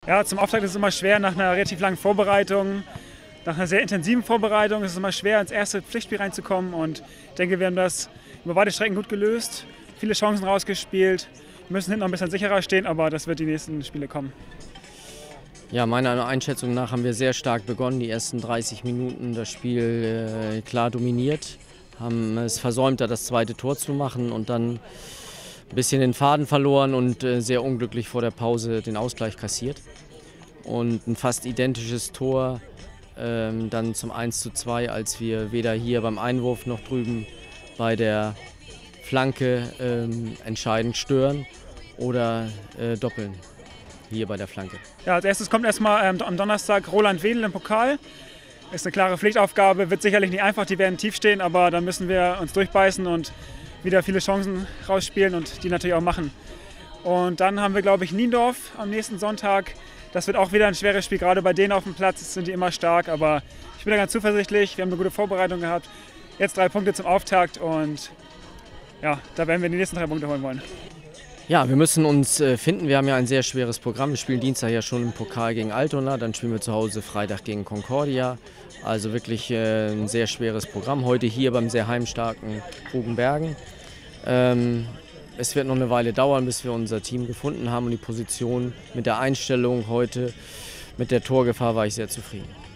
Ja, zum Auftakt ist es immer schwer, nach einer relativ langen Vorbereitung, nach einer sehr intensiven Vorbereitung ist es immer schwer, ins erste Pflichtspiel reinzukommen. Und ich denke, wir haben das über beide Strecken gut gelöst, viele Chancen rausgespielt. Wir müssen hinten noch ein bisschen sicherer stehen, aber das wird die nächsten Spiele kommen. Ja, meiner Einschätzung nach haben wir sehr stark begonnen, die ersten 30 Minuten das Spiel klar dominiert, haben es versäumt, da das zweite Tor zu machen und dann ein bisschen den Faden verloren und sehr unglücklich vor der Pause den Ausgleich kassiert. Und ein fast identisches Tor dann zum 1:2, als wir weder hier beim Einwurf noch drüben bei der Flanke entscheidend stören oder doppeln hier bei der Flanke. Ja, als erstes kommt erstmal am Donnerstag Roland Wedel im Pokal. Ist eine klare Pflichtaufgabe, wird sicherlich nicht einfach, die werden tief stehen, aber da müssen wir uns durchbeißen und wieder viele Chancen rausspielen und die natürlich auch machen. Und dann haben wir, glaube ich, Niendorf am nächsten Sonntag. Das wird auch wieder ein schweres Spiel, gerade bei denen auf dem Platz sind die immer stark, aber ich bin da ganz zuversichtlich, wir haben eine gute Vorbereitung gehabt. Jetzt 3 Punkte zum Auftakt und ja, da werden wir die nächsten 3 Punkte holen wollen. Ja, wir müssen uns finden. Wir haben ja ein sehr schweres Programm. Wir spielen Dienstag ja schon im Pokal gegen Altona, dann spielen wir zu Hause Freitag gegen Concordia. Also wirklich ein sehr schweres Programm. Heute hier beim sehr heimstarken Rugenbergen. Es wird noch eine Weile dauern, bis wir unser Team gefunden haben und die Position. Mit der Einstellung heute, mit der Torgefahr war ich sehr zufrieden.